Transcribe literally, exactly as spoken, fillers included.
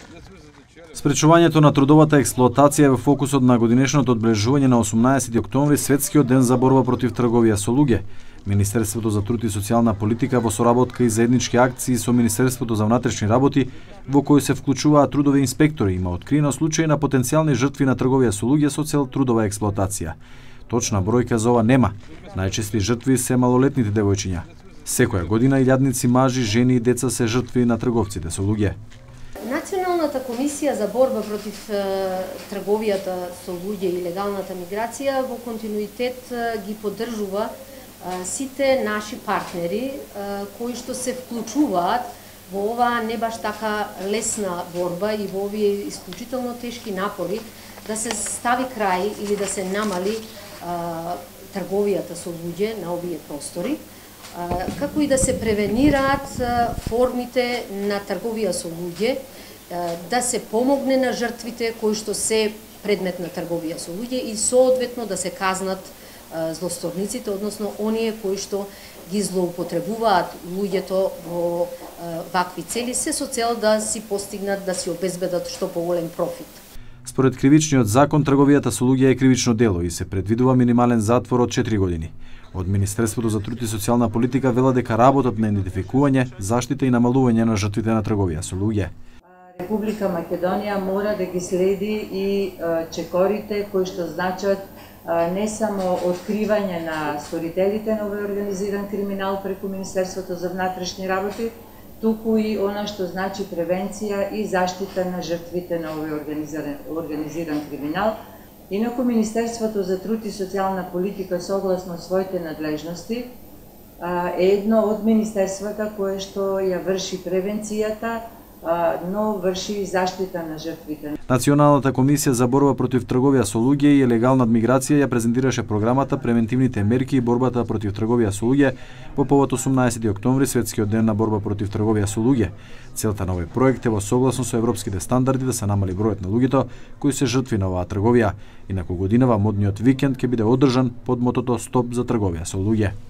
Спречувањето на трудовата експлоатација е во фокусот на годинешното одбележување на осумнаесети октомври, Светскиот ден за борба против трговија со луѓе. Министерството за труд и социјална политика во соработка и заеднички акции со Министерството за внатрешни работи, во кои се вклучуваат трудови инспектори, има откриено случаи на потенцијални жртви на трговија со луѓе со цел трудова експлоатација. Точна бројка за ова нема. Најчести жртви се малолетните девојчиња. Секоја година илјадници мажи, жени и деца се жртви на трговците со луѓе. Националната комисија за борба против трговијата со луѓе и легалната миграција во континуитет ги поддржува сите наши партнери кои што се вклучуваат во оваа не баш така лесна борба и во овие исклучително тешки напори да се стави крај или да се намали трговијата со луѓе на овие простори, како и да се превенираат формите на трговија со луѓе, да се помогне на жртвите кои што се предмет на трговија со луѓе и соодветно да се казнат злосторниците, односно оние кои што ги злоупотребуваат луѓето во вакви цели, се со цел да си постигнат, да си обезбедат што поголем профит. Според кривичниот закон, трговијата со луѓе е кривично дело и се предвидува минимален затвор од четири години. Од Министерството за труд и социјална политика вела дека работат на идентификување, заштита и намалување на жртвите на трговија со луѓе. Република Македонија мора да ги следи и чекорите кои што значат не само откривање на сторителите на овој организиран криминал преку Министерството за внатрешни работи, туку и она што значи превенција и заштита на жртвите на овој организиран, организиран криминал. Инаку Министерството за труд и социјална политика согласно своите надлежности е едно од министерствата кое што ја врши превенцијата, но врши и заштита на жртвите. Националната комисија за борба против трговија со луѓе и легална миграција ја презентираше програмата Превентивните мерки и борбата против трговија со луѓе по повод осумнаесети октомври, Светскиот ден на борба против трговија со луѓе. Целта на овој проект е во согласно со европските стандарди да се намали бројот на луѓето кои се жртви на оваа трговија. Инаку годинава модниот викенд ќе биде одржан под мотото Стоп за трговија со луѓе.